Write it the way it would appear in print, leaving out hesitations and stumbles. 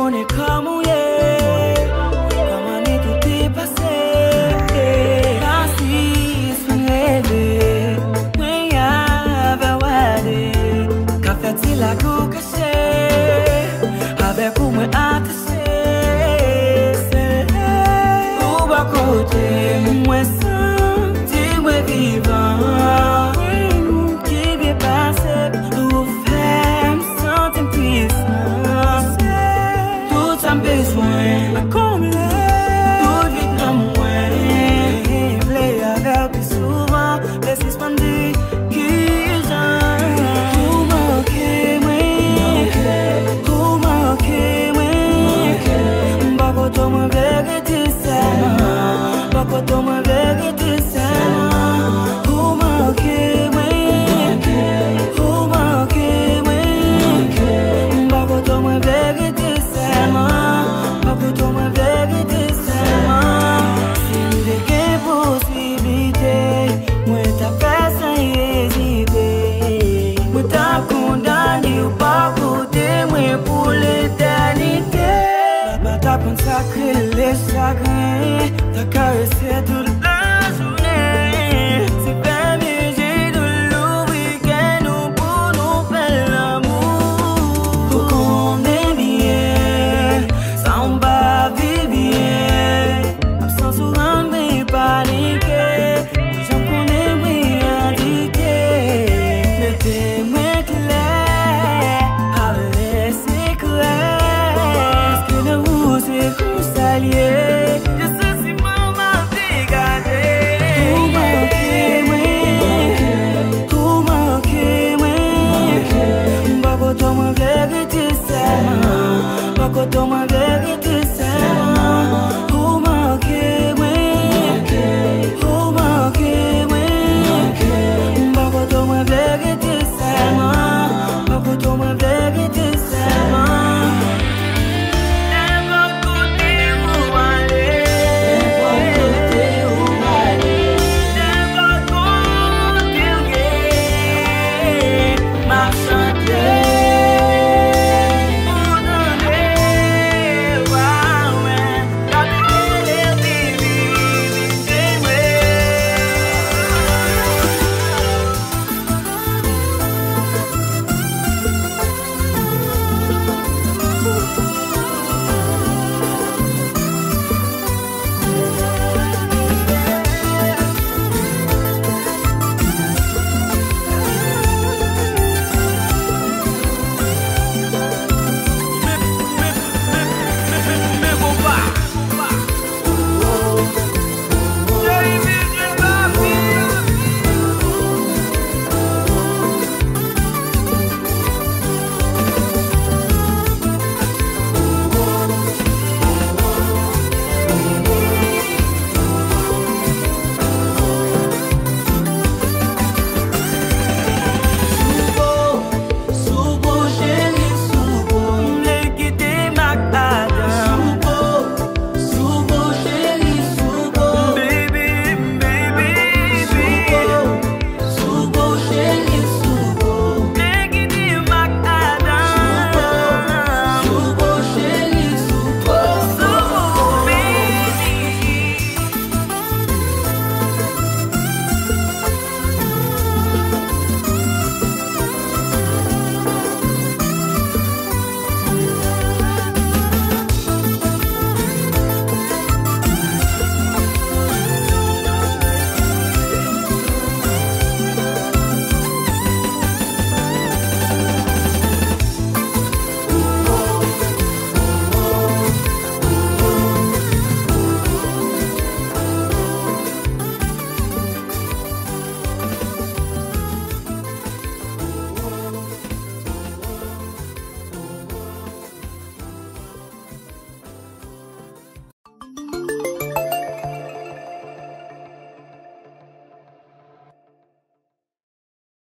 connais comment y est, comment est tout est passé. Ainsi, soigné, oui, avec Wadi, qu'a fait-il la coupe cachée, avec où moi attaché, c'est où bas côté, moi senti, moi vivant, qui vient passer, où faire, me sentir puissant, tout ça besoin, à combler, tout vite dans moi, play avec plus souvent, les suspendus, qui j'en, tout manqué, tout manqué, bakoto moi vérité c'est, bakoto moi vérité c'est, tout manqué, tout manqué, bakoto moi vérité c'est, bakoto moi vérité c'est, si nous des possibilités, moi t'as fait sans hésiter, moi t'as condamné au pas côté, moi pour l'éternité. T'as consacré les chagrins, t'as caressé toute la journée. C'est pas musique de le week-end ou pour nous faire l'amour. Pour qu'on est bien, ça on va vivre bien. Sans souvent mais paniquer, j'en connais moins indiqué. Le témoin clair, avec ses clairs. C'est consalier, je sais si maman dégagé. Tout manqué, bakoto moi vérité c'est, bakoto moi